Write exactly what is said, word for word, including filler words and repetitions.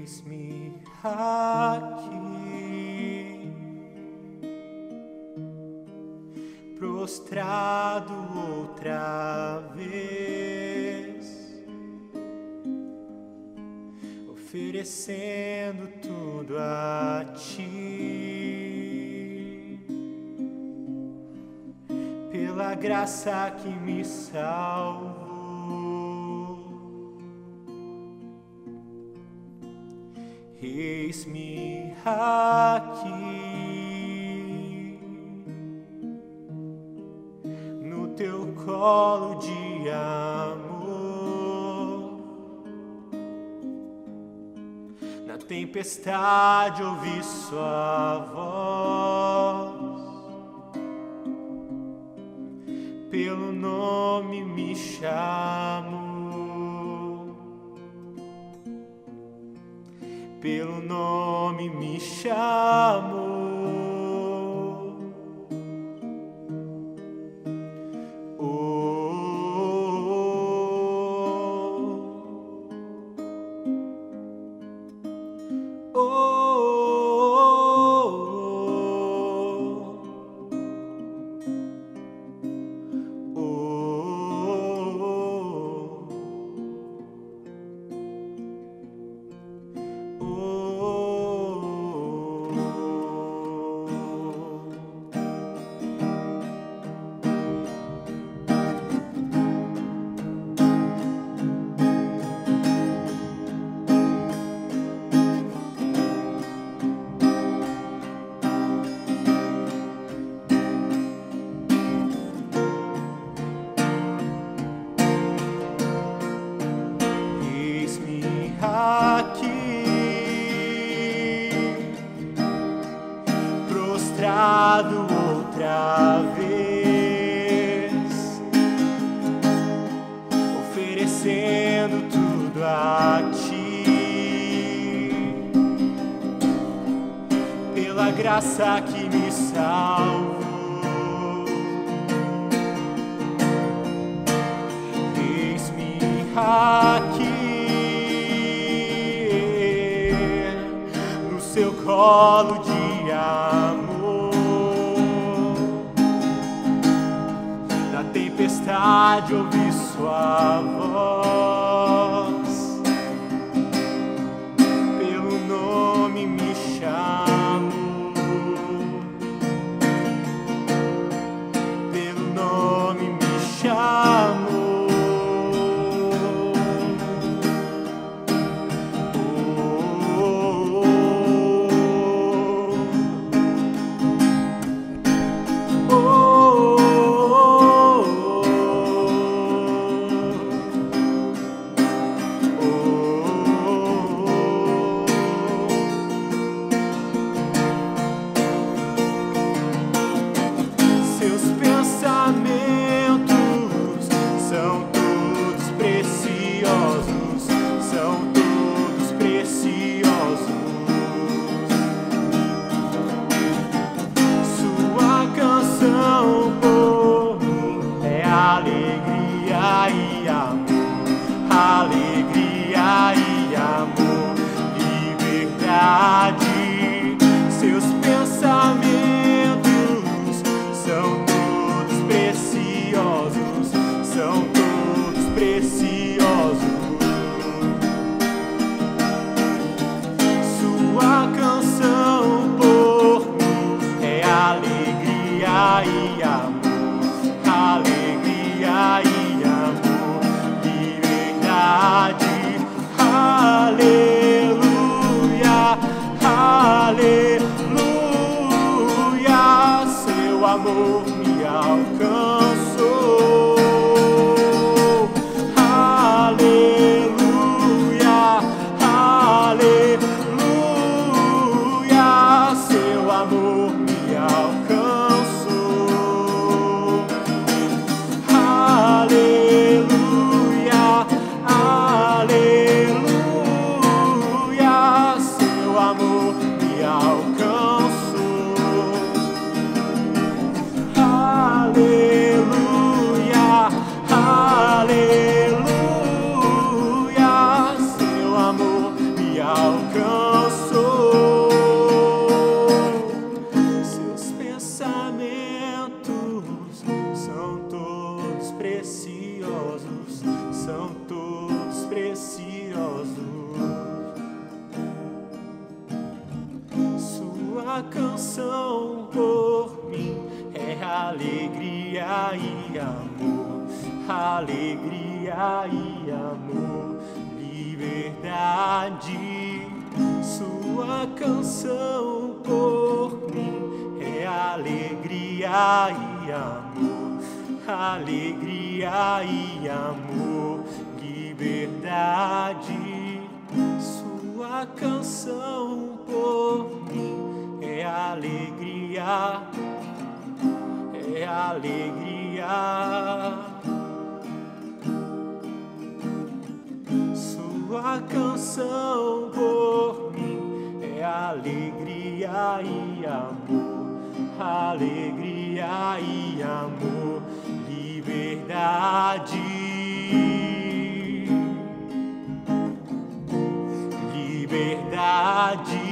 Eis-me aqui, prostrado outra vez, oferecendo tudo a ti, pela graça que me salvou. Eis-me aqui, no teu colo de amor. Na tempestade ouvi sua voz, pelo nome me chamo. Pelo nome me chamo. Oh, oh, oh, prostrado outra vez, oferecendo tudo a ti, pela graça que me salvou. Eis-me aqui, no seu colo de amor. Na tempestade ouvi sua voz, pelo nome me chamo, pelo nome me chamo. precioso. Sua canção por mim é alegria e amor, alegria e amor, liberdade. Sua canção por mim é alegria e amor, alegria e amor, liberdade. Sua canção por mim é alegria, é alegria. Sua canção por mim é alegria e amor, alegria e amor, liberdade. Liberdade.